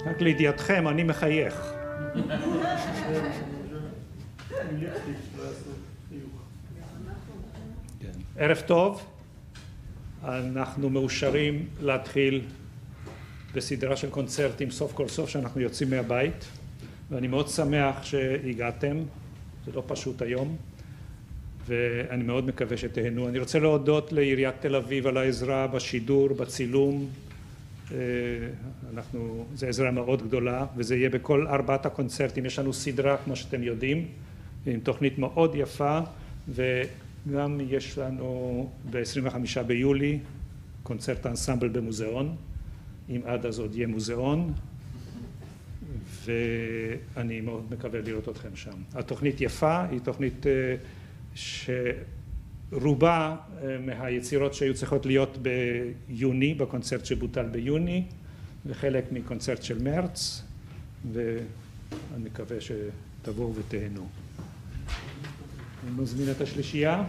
רק לידיעתכם, אני מחייך. ערב טוב, אנחנו מאושרים להתחיל בסדרה של קונצרטים סוף כל סוף שאנחנו יוצאים מהבית, ואני מאוד שמח שהגעתם, זה לא פשוט היום, ואני מאוד מקווה שתהנו. אני רוצה להודות לעיריית תל אביב על העזרה בשידור, בצילום, זו עזרה מאוד גדולה, וזה יהיה בכל 4 הקונצרטים. יש לנו סדרה, כמו שאתם יודעים, עם תוכנית מאוד יפה, וגם יש לנו ב-25 ביולי קונצרט אנסמבל במוזיאון, אם עד אז עוד יהיה מוזיאון, ואני מאוד מקווה לראות אתכם שם. התוכנית יפה, היא תוכנית רובה מהיצירות שהיו צריכות להיות ביוני, בקונצרט שבוטל ביוני, וחלק מקונצרט של מרץ, ואני מקווה שתבואו ותהנו. אני מזמין את השלישייה.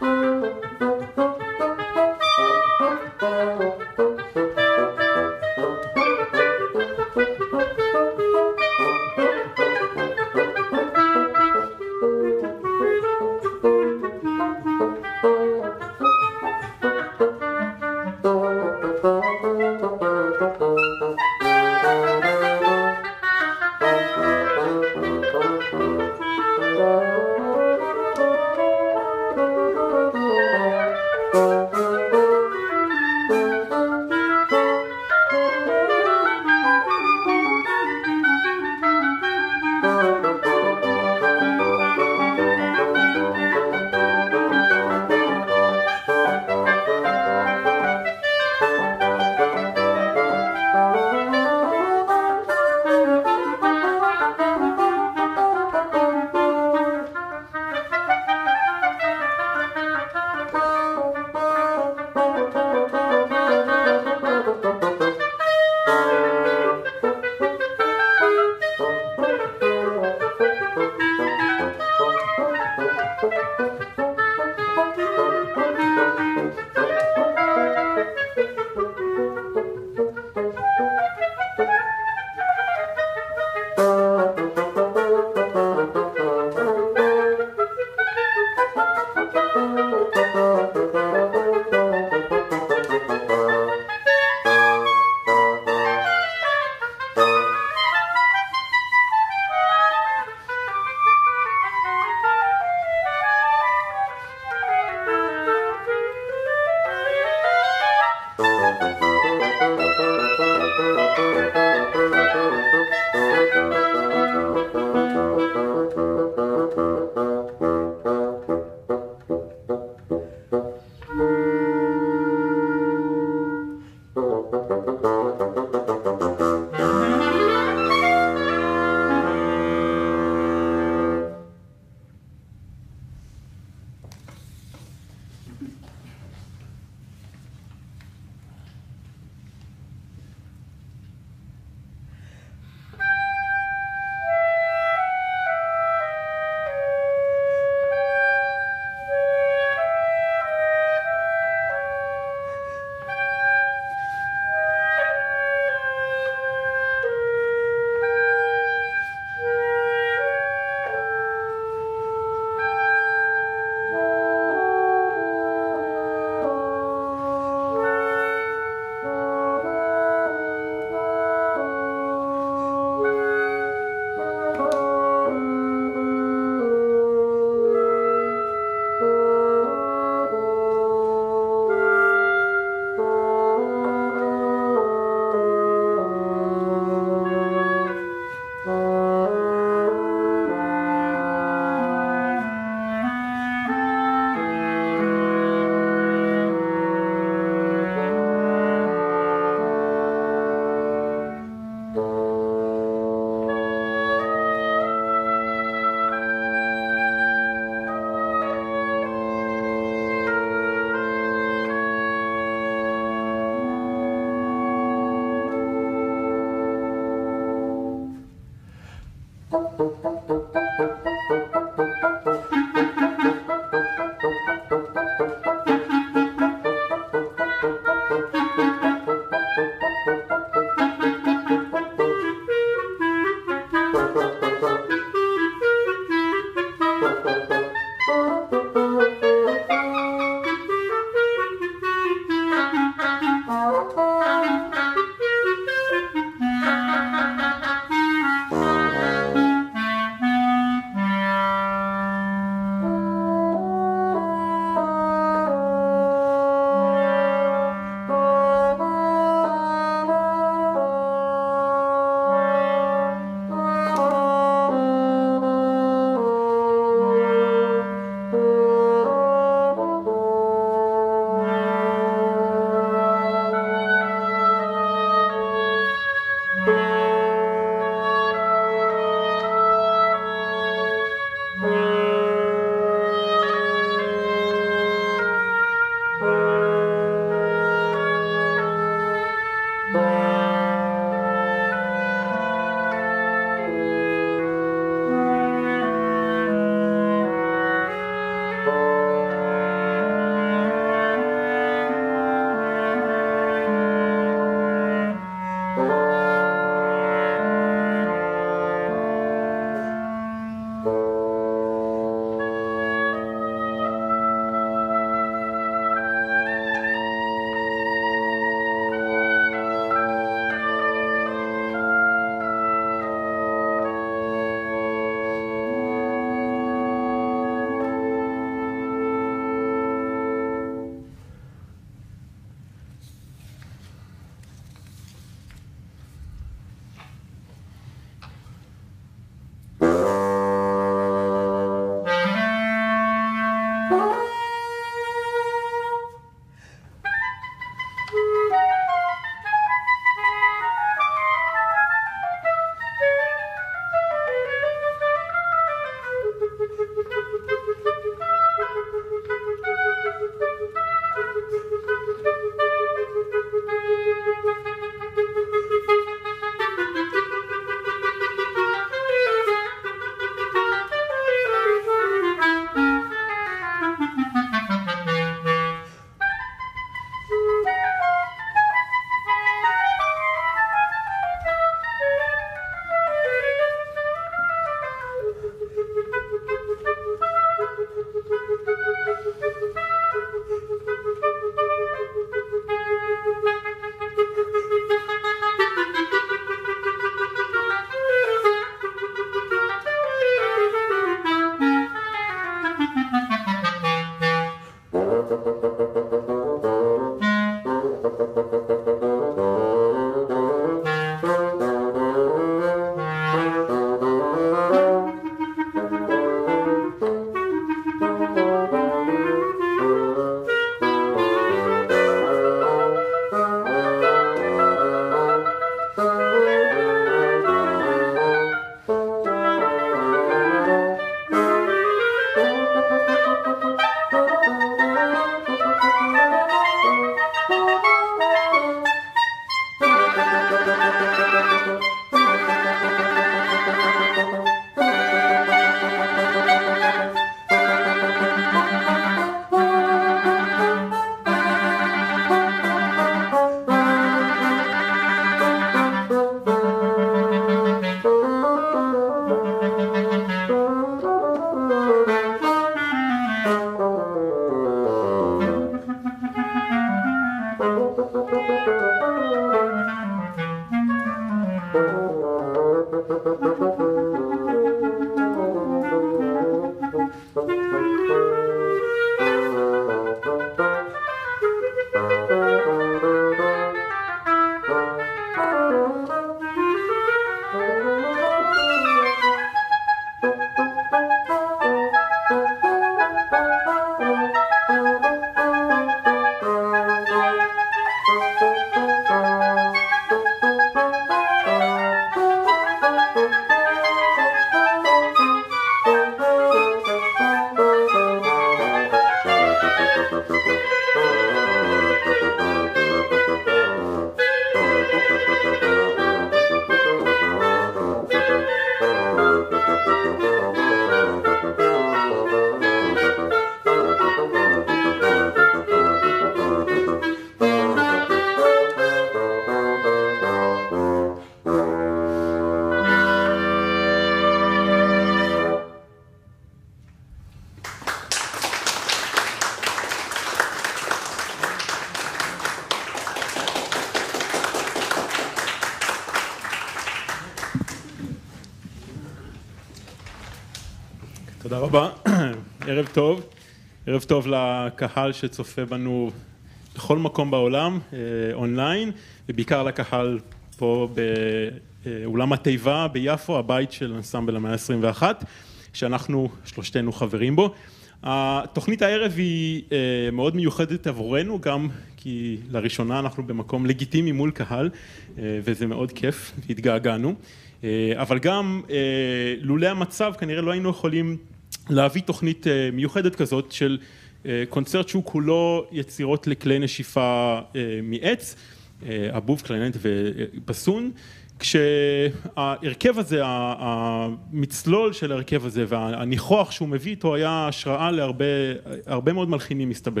תודה רבה, ערב טוב. ערב טוב לקהל שצופה בנו בכל מקום בעולם, אונליין, ובעיקר לקהל פה באולם התיבה ביפו, הבית של אנסמבל המאה ה-21, שאנחנו שלושתנו חברים בו. התוכנית הערב היא מאוד מיוחדת עבורנו, גם כי לראשונה אנחנו במקום לגיטימי מול קהל, וזה מאוד כיף, התגעגענו. אבל גם לולא המצב כנראה לא היינו יכולים להביא תוכנית מיוחדת כזאת של קונצרט שהוא כולו יצירות לכלי נשיפה מעץ, אבוב, קלרינט ובסון, כשההרכב הזה, המצלול של ההרכב הזה והניחוח שהוא מביא איתו היה השראה להרבה מאוד מלחינים מסתבר.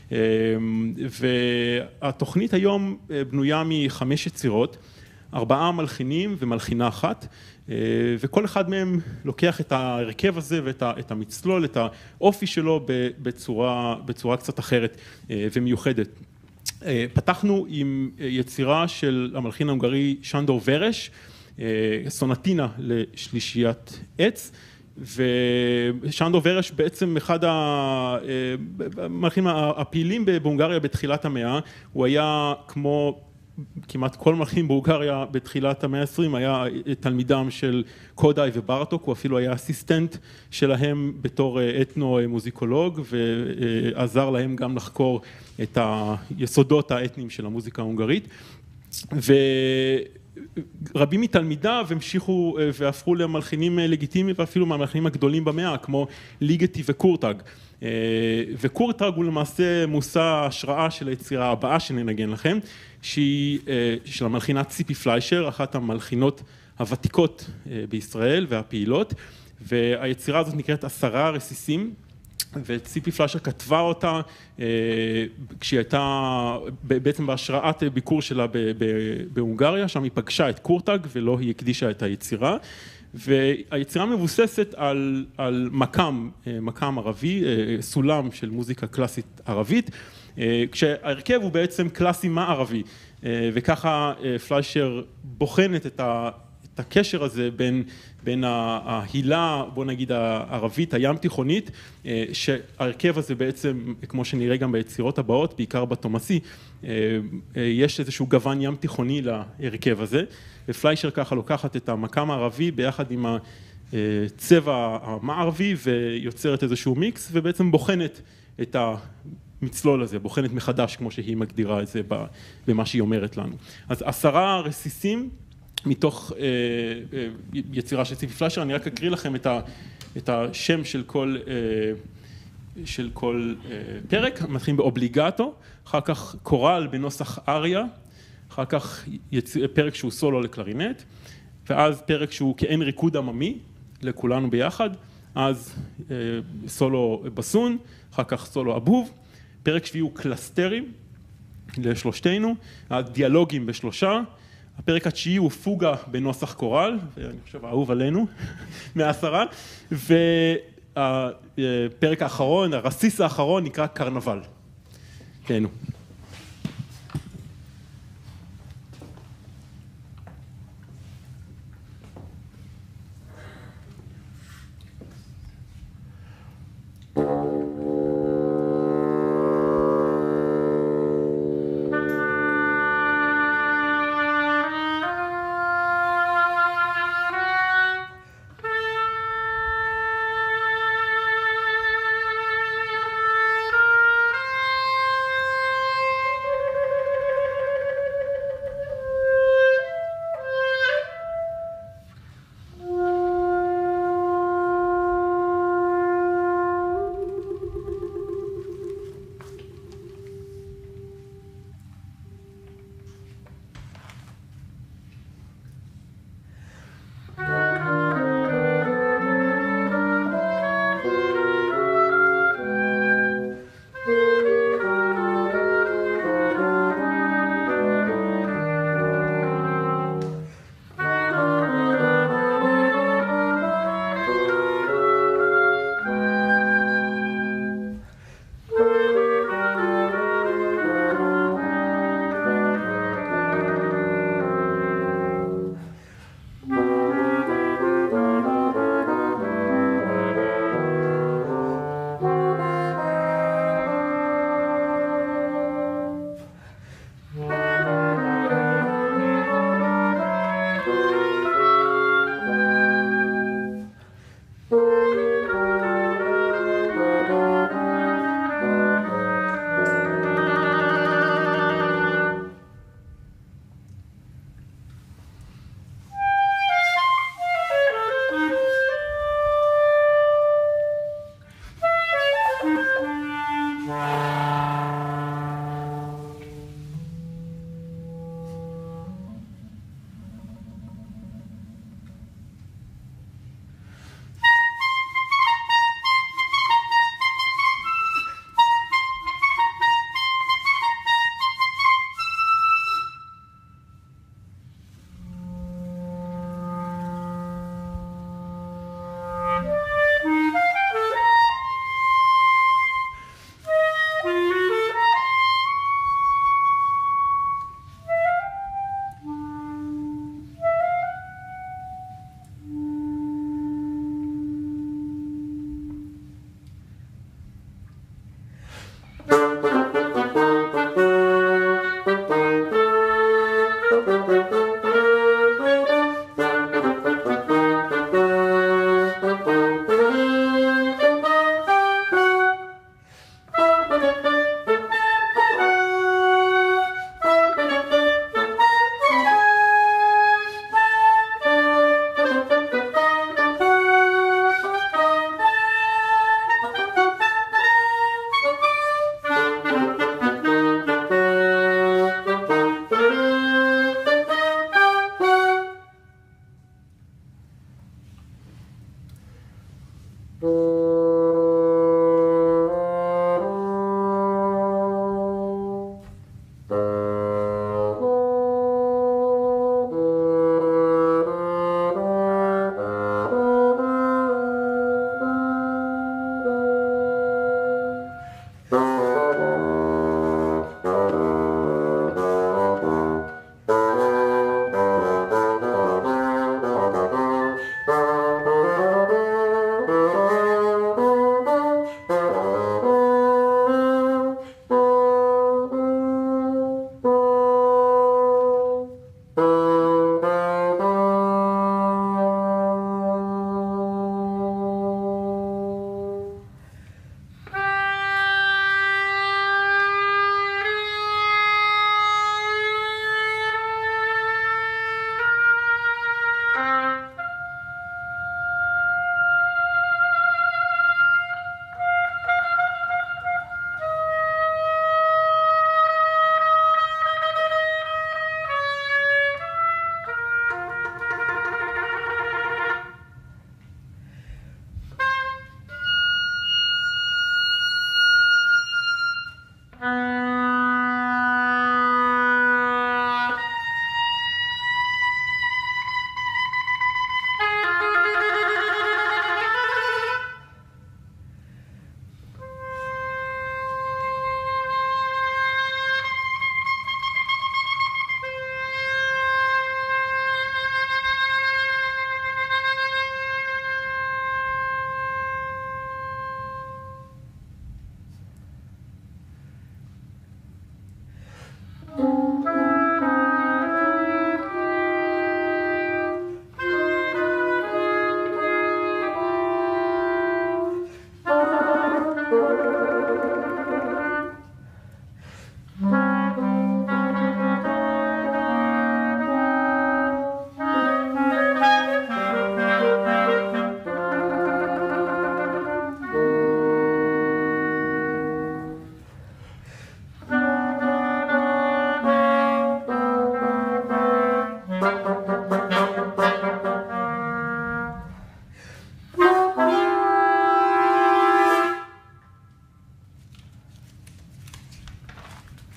והתוכנית היום בנויה מ5 יצירות, 4 מלחינים ומלחינה אחת, וכל אחד מהם לוקח את ההרכב הזה ואת המצלול, את האופי שלו בצורה קצת אחרת ומיוחדת. פתחנו עם יצירה של המלחין ההונגרי שנדור ורש, סונטינה לשלישיית עץ, ושנדור ורש בעצם אחד המלחינים הפעילים בהונגריה בתחילת המאה, הוא היה כמו כמעט כל מלחין בהונגריה בתחילת המאה ה-20 היה תלמידם של קודאי וברטוק, הוא אפילו היה אסיסטנט שלהם בתור אתנו-מוזיקולוג ועזר להם גם לחקור את היסודות האתניים של המוזיקה ההונגרית. ורבים מתלמידיו המשיכו והפכו למלחינים לגיטימיים ואפילו מהמלחינים הגדולים במאה כמו ליגטי וקורטאג. וקורטאג הוא למעשה מושא ההשראה של היצירה הבאה שננגן לכם, שהיא של המלחינה ציפי פליישר, אחת המלחינות הוותיקות בישראל והפעילות, והיצירה הזאת נקראת 10 רסיסים, וציפי פליישר כתבה אותה כשהיא הייתה בעצם בהשראת ביקור שלה בהונגריה, שם היא פגשה את קורטאג ולא היא הקדישה את היצירה, והיצירה מבוססת על מקם ערבי, סולם של מוזיקה קלאסית ערבית, כשההרכב הוא בעצם קלאסי מערבי, וככה פליישר בוחנת את הקשר הזה בין ההילה, בוא נגיד הערבית, הים תיכונית, שההרכב הזה בעצם, כמו שנראה גם ביצירות הבאות, בעיקר בתומסי, יש איזשהו גוון ים תיכוני להרכב הזה, ופליישר ככה לוקחת את המקם הערבי ביחד עם הצבע המערבי, ויוצרת איזשהו מיקס, ובעצם בוחנת את המצלול הזה, בוחנת מחדש, כמו שהיא מגדירה את זה במה שהיא אומרת לנו. אז 10 רסיסים, מתוך יצירה של ציפי פליישר, אני רק אקריא לכם את השם של כל פרק, מתחילים באובליגטו, אחר כך קורל בנוסח אריה, אחר כך פרק שהוא סולו לקלרינט, ואז פרק שהוא כאין ריקוד עממי, לכולנו ביחד, אז סולו בסון, אחר כך סולו אבוב, פרק שביעי הוא קלסטרים לשלושתנו, הדיאלוגים בשלושה, הפרק התשיעי הוא פוגה בנוסח קורל, ואני חושב אהוב עלינו, מ10, והפרק האחרון, הרסיס האחרון נקרא קרנבל. תהנו.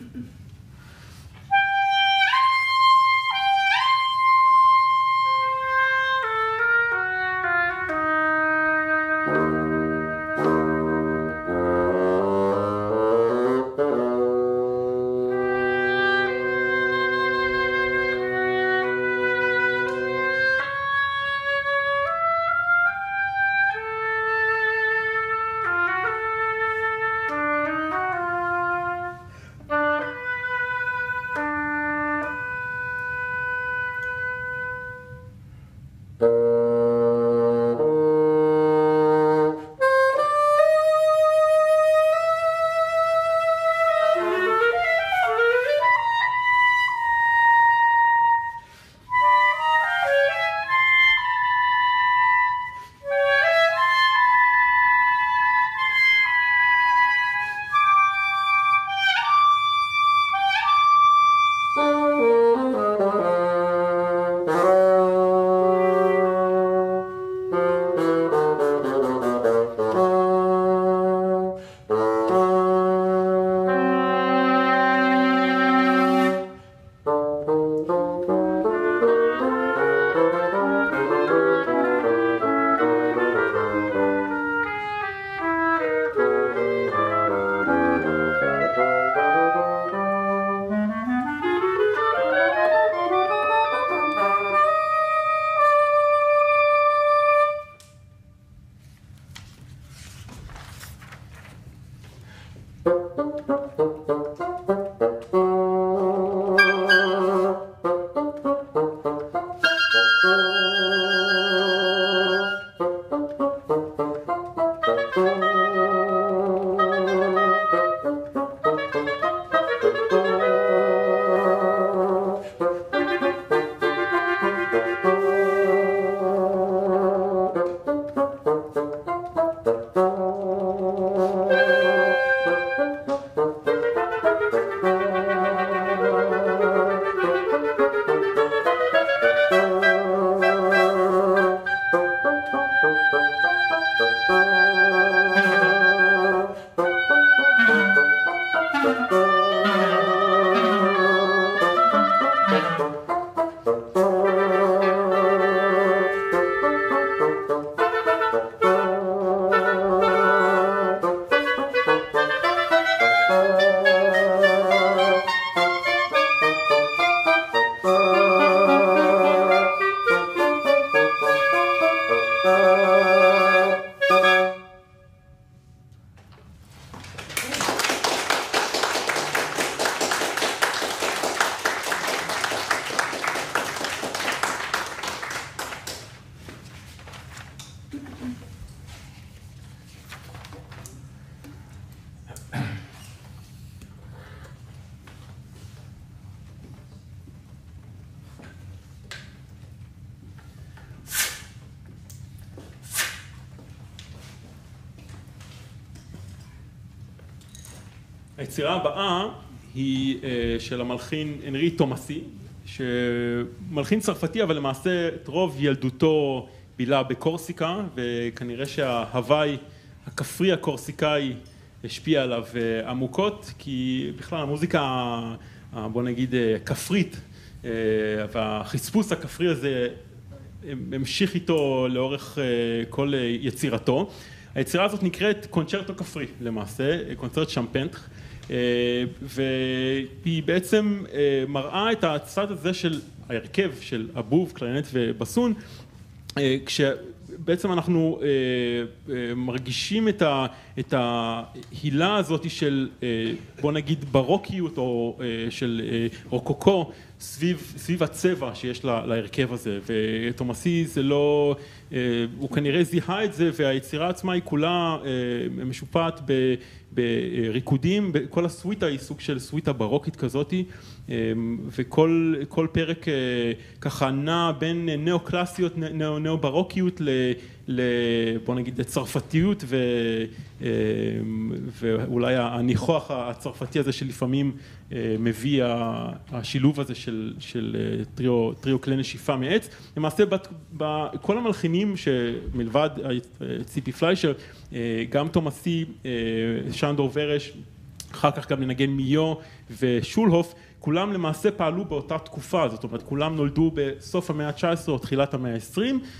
היצירה הבאה היא של המלחין אנרי תומאסי, שמלחין צרפתי אבל למעשה את רוב ילדותו בילה בקורסיקה, וכנראה שההוואי הכפרי הקורסיקאי השפיע עליו עמוקות, כי בכלל המוזיקה, בוא נגיד, כפרית והחספוס הכפרי הזה המשיך איתו לאורך כל יצירתו. היצירה הזאת נקראת קונצ'רטו כפרי למעשה, קונצרט שמפנטר, והיא בעצם מראה את הצד הזה של ההרכב של הבוב, קלרינט ובסון, כשבעצם אנחנו מרגישים את ההילה הזאת של, בוא נגיד, ברוקיות או של רוקוקו סביב הצבע שיש להרכב הזה, ותומאסי זה לא, הוא כנראה זיהה את זה, והיצירה עצמה היא כולה משופעת בריקודים, כל הסוויטה היא סוג של סוויטה ברוקית כזאת, וכל פרק ככה נע בין נאו-קלאסיות, נאו-ברוקיות בוא נגיד צרפתיות, ואולי הניחוח הצרפתי הזה שלפעמים מביא השילוב הזה של טריו כלי נשיפה מעץ. למעשה כל המלחינים שמלבד ציפי פליישר, גם תומאסי, שנדור ורש אחר כך גם לנגן מיו ושולהוף, כולם למעשה פעלו באותה תקופה, זאת אומרת כולם נולדו בסוף המאה ה-19 או תחילת המאה ה-20,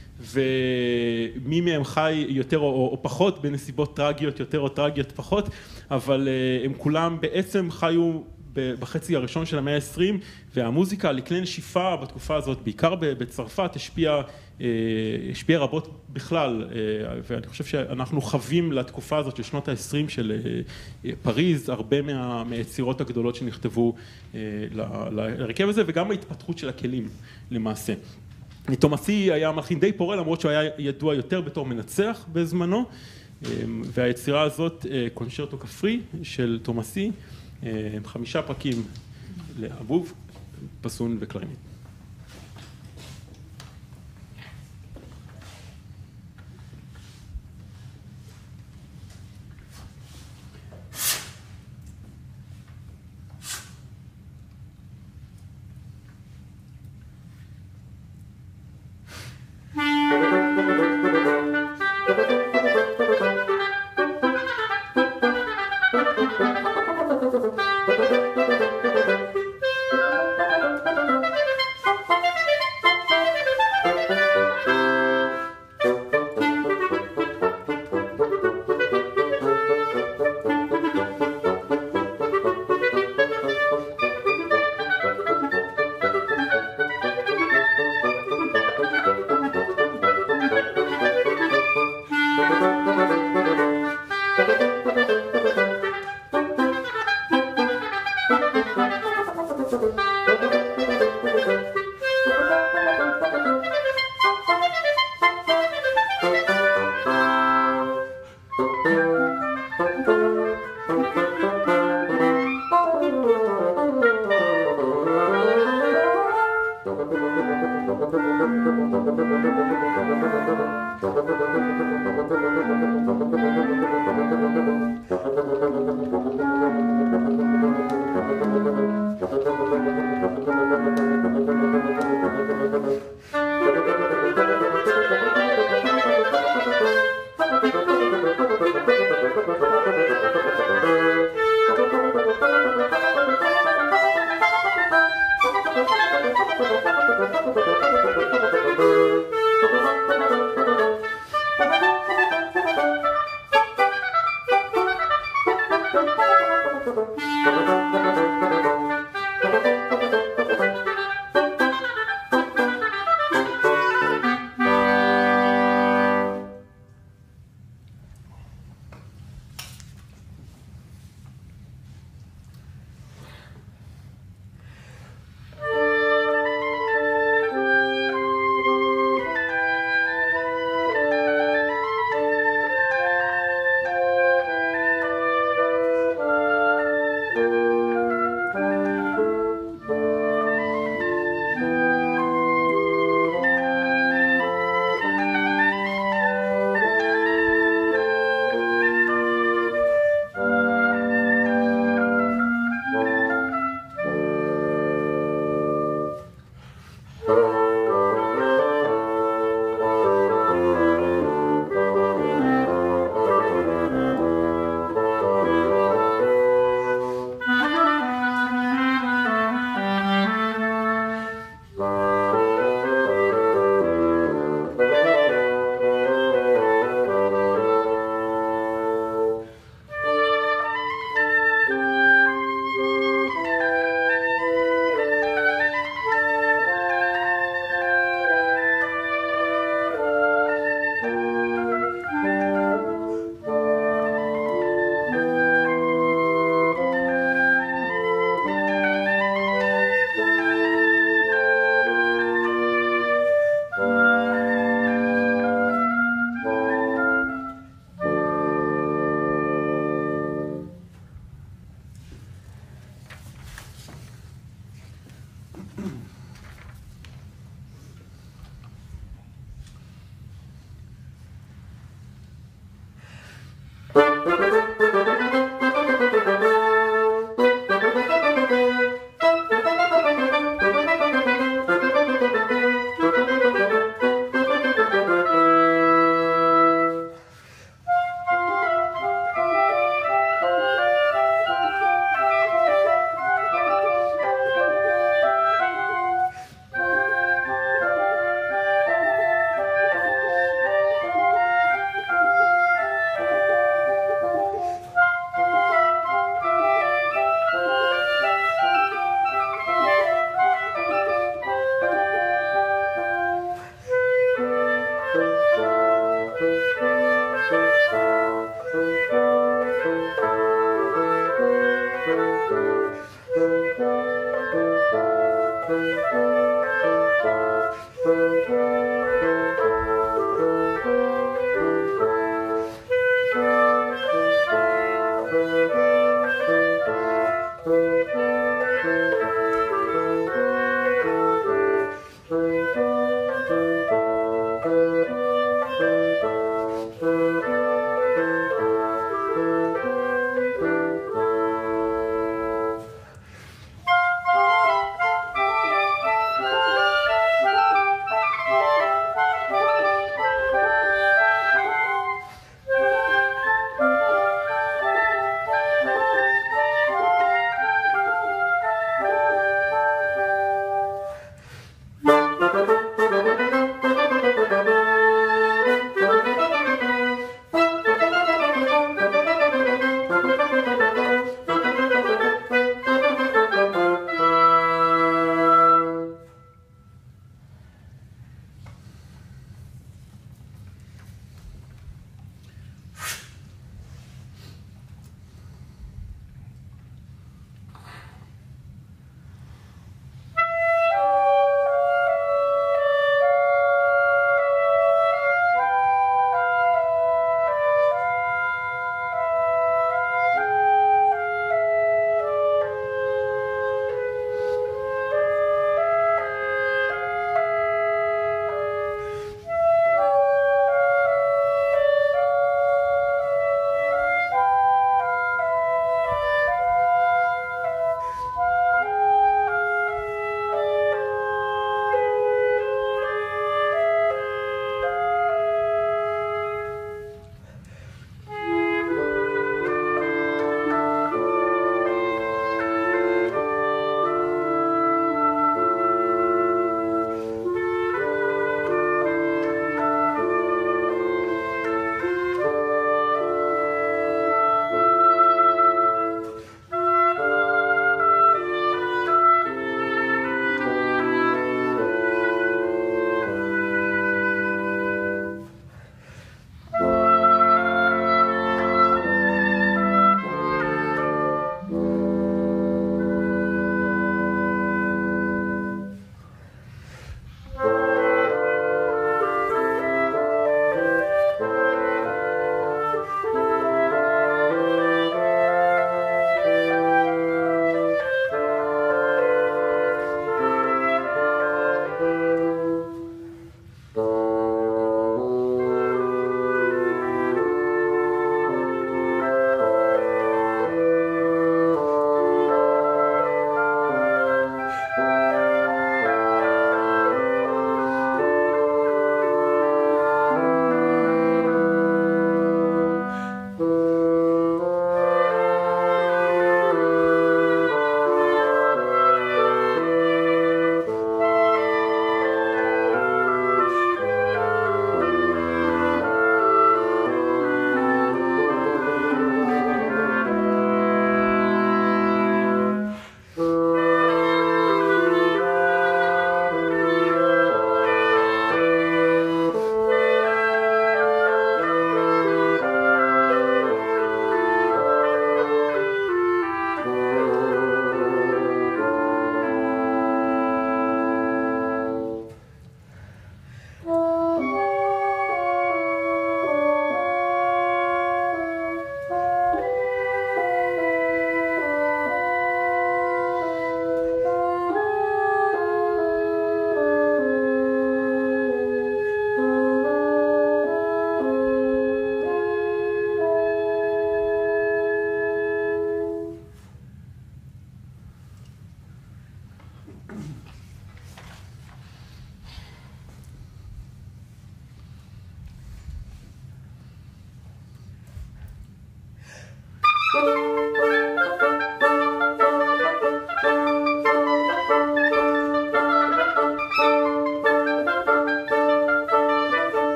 ומי מהם חי יותר או פחות בנסיבות טרגיות יותר או טרגיות פחות, אבל הם כולם בעצם חיו בחצי הראשון של המאה ה-20, והמוזיקה לכלי נשיפה בתקופה הזאת, בעיקר בצרפת, השפיעה רבות בכלל, ואני חושב שאנחנו חווים לתקופה הזאת של שנות ה-20 של פריז, הרבה מהיצירות הגדולות שנכתבו להרכב הזה, וגם ההתפתחות של הכלים למעשה. תומאסי היה מלחין די פורה, למרות שהוא היה ידוע יותר בתור מנצח בזמנו, והיצירה הזאת, קונצ'רטו כפרי של תומאסי, 5 פרקים לאבוב, פסון וקלרינית.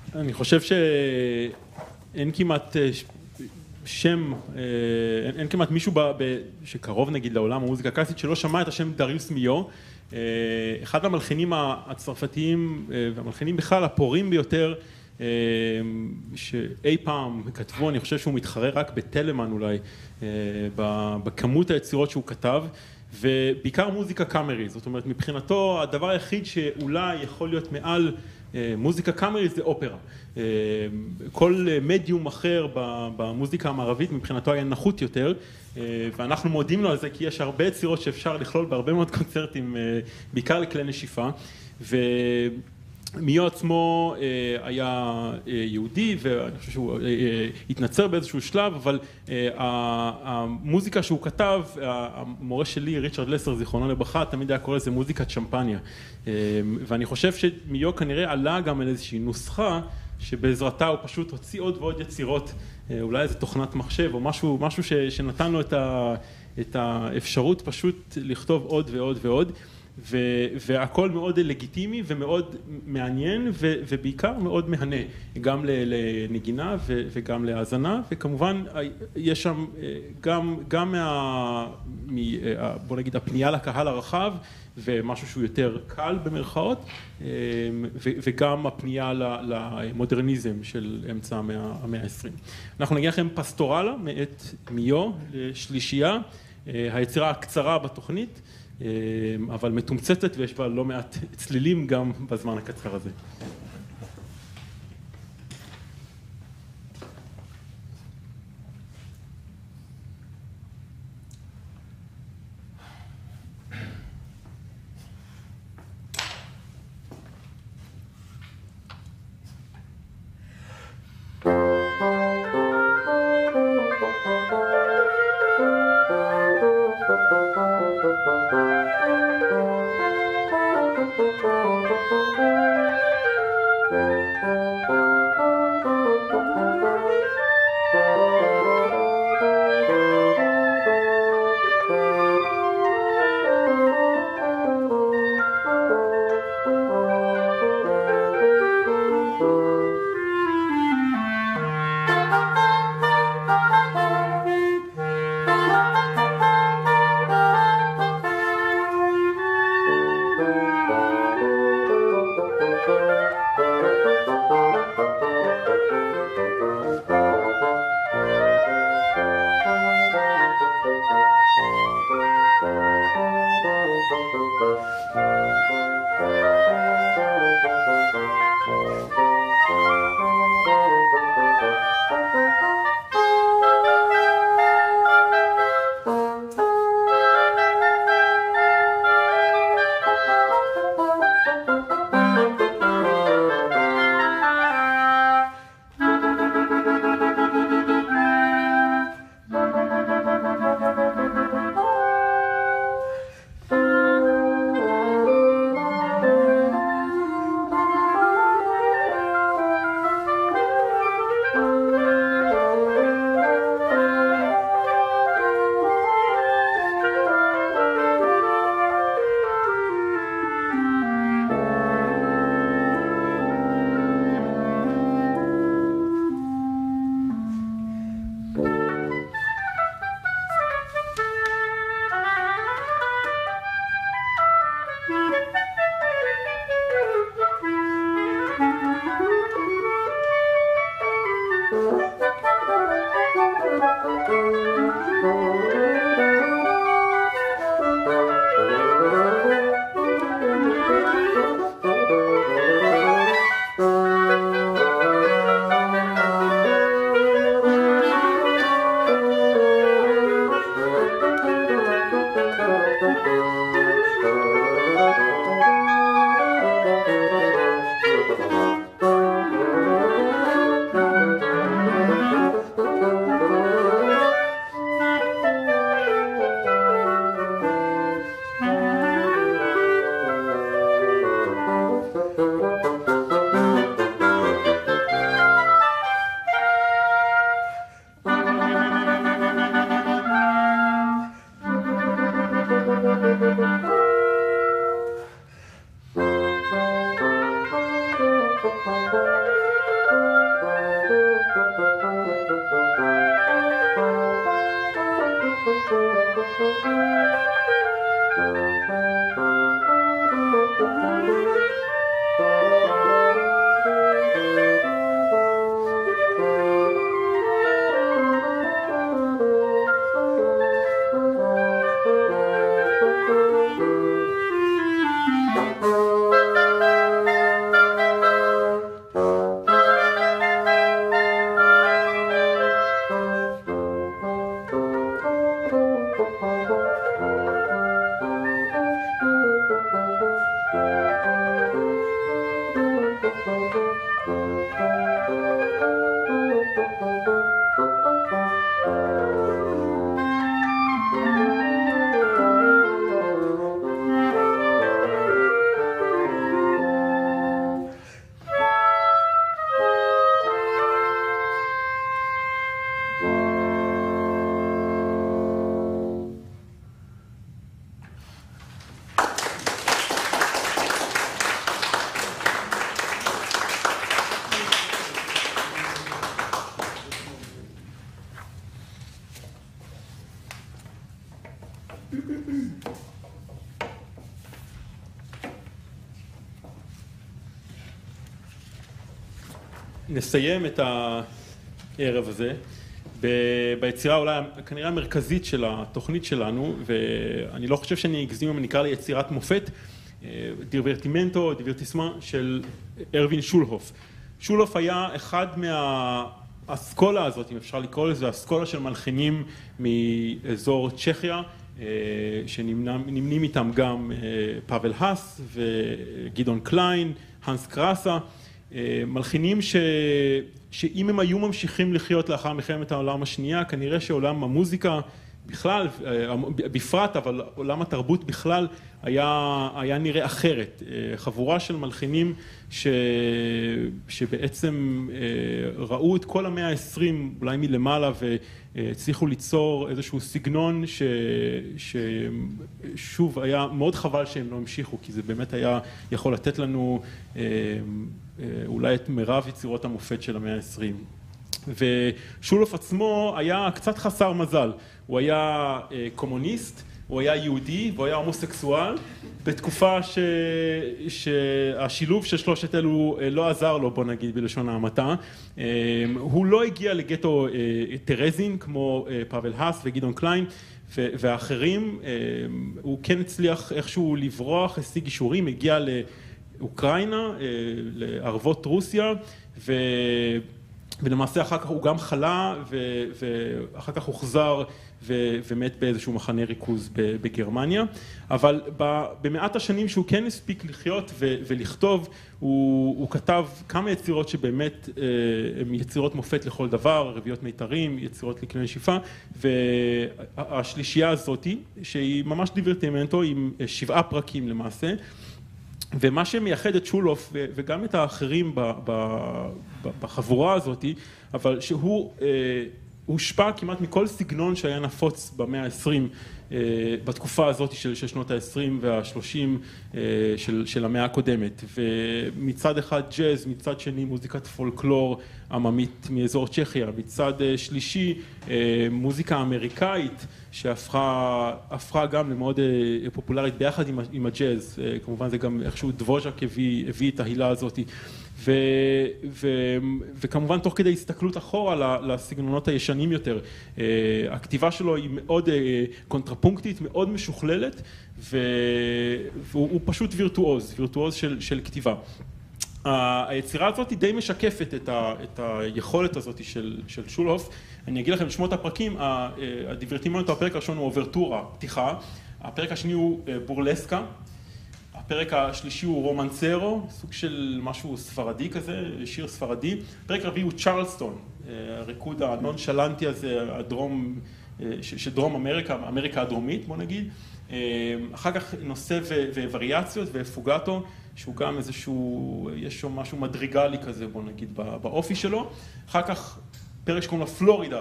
אני חושב שאין כמעט שם, אין כמעט מישהו שקרוב נגיד לעולם המוזיקה הקלאסית שלא שמע את השם דריוס מיו, אחד המלחינים הצרפתיים והמלחינים בכלל הפורים ביותר שאי פעם כתבו. אני חושב שהוא מתחרה רק בטלמן אולי בכמות היצירות שהוא כתב, ובעיקר מוזיקה קאמרית. זאת אומרת, מבחינתו הדבר היחיד שאולי יכול להיות מעל מוזיקה קאמרית זה אופרה. כל מדיום אחר במוזיקה המערבית מבחינתו היה נחות יותר, ואנחנו מודים לו על זה כי יש הרבה יצירות שאפשר לכלול בהרבה מאוד קונצרטים, בעיקר לכלי נשיפה. מיו עצמו היה יהודי, ואני חושב שהוא התנצר באיזשהו שלב, אבל המוזיקה שהוא כתב, המורה שלי, ריצ'רד לסר, זיכרונו לברכה, תמיד היה קורא לזה מוזיקת שמפניה. ואני חושב שמיו כנראה עלה גם על איזושהי נוסחה, שבעזרתה הוא פשוט הוציא עוד ועוד יצירות, אולי איזו תוכנת מחשב, או משהו שנתן לו את האפשרות פשוט לכתוב עוד ועוד ועוד. והכל מאוד לגיטימי ומאוד מעניין ובעיקר מאוד מהנה, גם לנגינה וגם להאזנה, וכמובן יש שם גם בוא נגיד הפנייה לקהל הרחב ומשהו שהוא יותר קל במרכאות, וגם הפנייה למודרניזם של אמצע המאה ה-20. אנחנו נגיע לכם פסטורלה מאת מיו, שלישייה, היצירה הקצרה בתוכנית, אבל מתומצתת ויש בה לא מעט צלילים גם בזמן הקצר הזה. נסיים את הערב הזה ביצירה אולי כנראה המרכזית של התוכנית שלנו, ואני לא חושב שאני אגזים אם אני אקרא לה יצירת מופת, דיברטימנטו, דיברטיסמה של ארווין שולהוף. שולהוף היה אחד מהאסכולה הזאת, אם אפשר לקרוא לזה, האסכולה של מלחינים מאזור צ'כיה, שנמנים איתם גם פאבל האס וגדעון קליין, הנס קרסה, מלחינים שאם הם היו ממשיכים לחיות לאחר מלחמת העולם השנייה, כנראה שעולם המוזיקה בכלל, בפרט, אבל עולם התרבות בכלל היה נראה אחרת. חבורה של מלחינים שבעצם ראו את כל המאה ה-20 אולי מלמעלה והצליחו ליצור איזשהו סגנון ששוב היה מאוד חבל שהם לא המשיכו, כי זה באמת היה יכול לתת לנו אולי את מירב יצירות המופת של המאה ה-20. ושולהוף עצמו היה קצת חסר מזל, הוא היה קומוניסט, הוא היה יהודי והוא היה הומוסקסואל, בתקופה שהשילוב של שלושת אלו לא עזר לו, בוא נגיד בלשון המעטה. הוא לא הגיע לגטו טרזין כמו פאבל האס וגדעון קליין והאחרים, הוא כן הצליח איכשהו לברוח, השיג אישורים, הגיע לאוקראינה, לערבות רוסיה, ולמעשה אחר כך הוא גם חלה ואחר כך הוחזר ומת באיזשהו מחנה ריכוז בגרמניה. אבל במעט השנים שהוא כן הספיק לחיות ולכתוב, הוא כתב כמה יצירות שבאמת הן יצירות מופת לכל דבר, רביעיות מיתרים, יצירות לכלי נשיפה, והשלישייה הזאת שהיא ממש דיברטימנטו עם 7 פרקים למעשה, ומה שמייחד את שולהוף וגם את האחרים בחבורה הזאת, אבל שהוא הושפע כמעט מכל סגנון שהיה נפוץ במאה ה-20 בתקופה הזאת של שנות ה-20 וה-30 של המאה הקודמת. ומצד אחד ג'אז, מצד שני מוזיקת פולקלור עממית מאזור צ'כיה, מצד שלישי מוזיקה אמריקאית שהפכה גם למאוד פופולרית ביחד עם הג'אז. כמובן זה גם איכשהו דבוז'ק הביא את ההילה הזאת. וכמובן תוך כדי הסתכלות אחורה לסגנונות הישנים יותר. הכתיבה שלו היא מאוד קונטרפונקטית, מאוד משוכללת, והוא פשוט וירטואוז של כתיבה. היצירה הזאת די משקפת את היכולת הזאת של שולהוף. אני אגיד לכם את שמות הפרקים. הדיברטימנטו, הפרק הראשון הוא אוברטורה, פתיחה. הפרק השני הוא בורלסקה. הפרק השלישי הוא רומנסרו, סוג של משהו ספרדי כזה, שיר ספרדי. הפרק הרביעי הוא צ'רלסטון, הריקוד הנונשלנטי הזה, שדרום אמריקה הדרומית, בוא נגיד. אחר כך נושא ווריאציות ופוגטו, שהוא גם איזשהו, יש שם משהו מדריגלי כזה, בוא נגיד, באופי שלו. אחר כך פרק שקוראים לה פלורידה,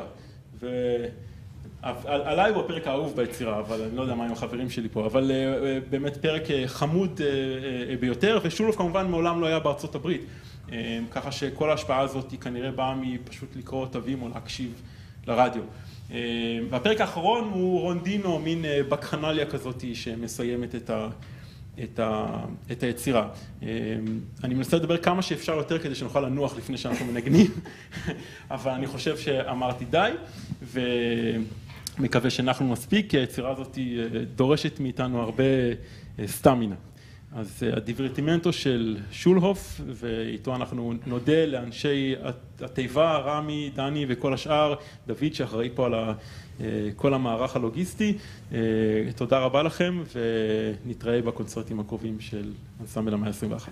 עליי הוא הפרק האהוב ביצירה, אבל אני לא יודע מה עם החברים שלי פה, אבל באמת פרק חמוד ביותר, ושולהוף כמובן מעולם לא היה בארצות הברית, ככה שכל ההשפעה הזאת היא כנראה באה מפשוט לקרוא תווים או להקשיב לרדיו. והפרק האחרון הוא רונדינו, מין בקחנליה כזאת שמסיימת את היצירה. אני מנסה לדבר כמה שאפשר יותר כדי שנוכל לנוח לפני שאנחנו מנגנים, אבל אני חושב שאמרתי די, ומקווה שאנחנו מספיק, כי היצירה הזאת דורשת מאיתנו הרבה סטמינה. אז הדיברטימנטו של שולהוף, ואיתו אנחנו נודה לאנשי התיבה, רמי, דני וכל השאר, דוד שאחראי פה על כל המערך הלוגיסטי. תודה רבה לכם, ונתראה בקונצרטים הקרובים של אנסמבל המאה ה-21.